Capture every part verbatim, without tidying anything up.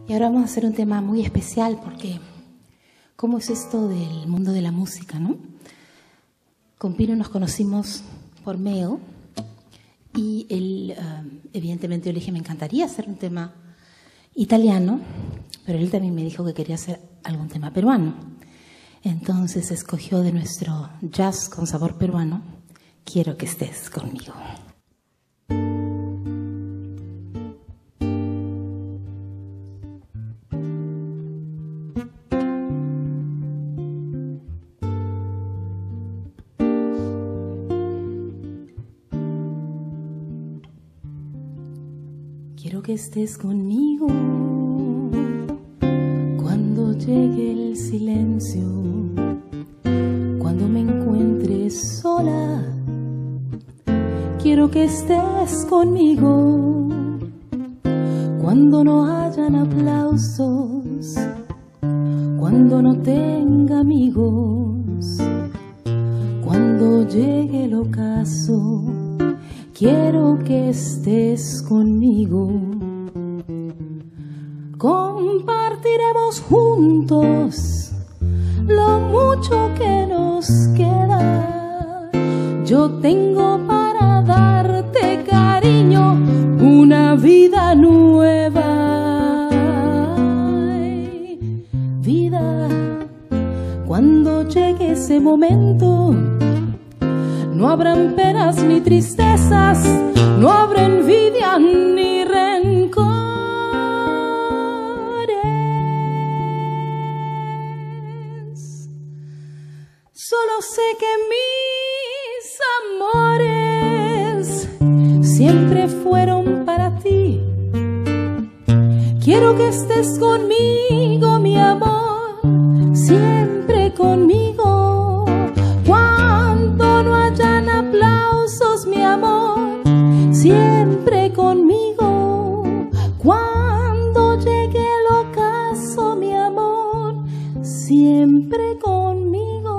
Y ahora vamos a hacer un tema muy especial porque ¿cómo es esto del mundo de la música, no? Con Pino nos conocimos por Meo y él, uh, evidentemente yo le dije, me encantaría hacer un tema italiano, pero él también me dijo que quería hacer algún tema peruano. Entonces escogió de nuestro jazz con sabor peruano, Quiero que estés conmigo. Quiero que estés conmigo cuando llegue el silencio, cuando me encuentre sola. Quiero que estés conmigo cuando no hayan aplausos, cuando no tenga amigos, cuando llegue el ocaso. Quiero que estés conmigo. Compartiremos juntos lo mucho que nos queda. Yo tengo para darte, cariño, una vida nueva. Ay, vida, cuando llegue ese momento, no habrán penas ni tristezas, no habrá envidia ni rencores. Solo sé que mis amores siempre fueron para ti. Quiero que estés conmigo, mi amor, siempre conmigo. Mi amor, siempre conmigo. Cuando llegue el ocaso, mi amor, siempre conmigo.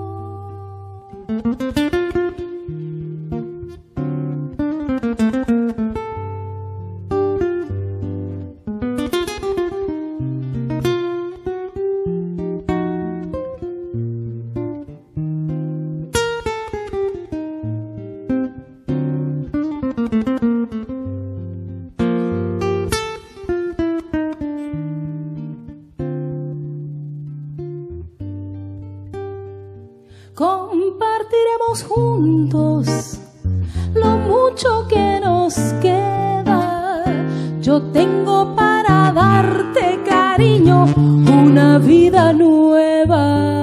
Compartiremos juntos lo mucho que nos queda. Yo tengo para darte, cariño, una vida nueva.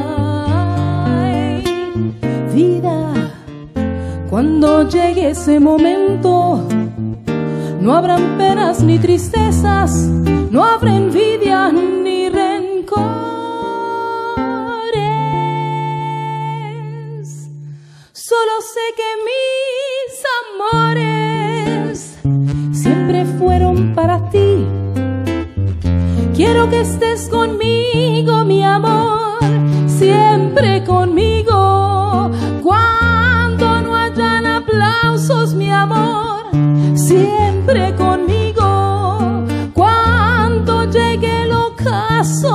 Ay, vida, cuando llegue ese momento, no habrán penas ni tristezas, no habrá envidia ni rencor. Solo sé que mis amores siempre fueron para ti. Quiero que estés conmigo, mi amor, siempre conmigo. Cuando no hayan aplausos, mi amor, siempre conmigo. Cuando llegue el ocaso,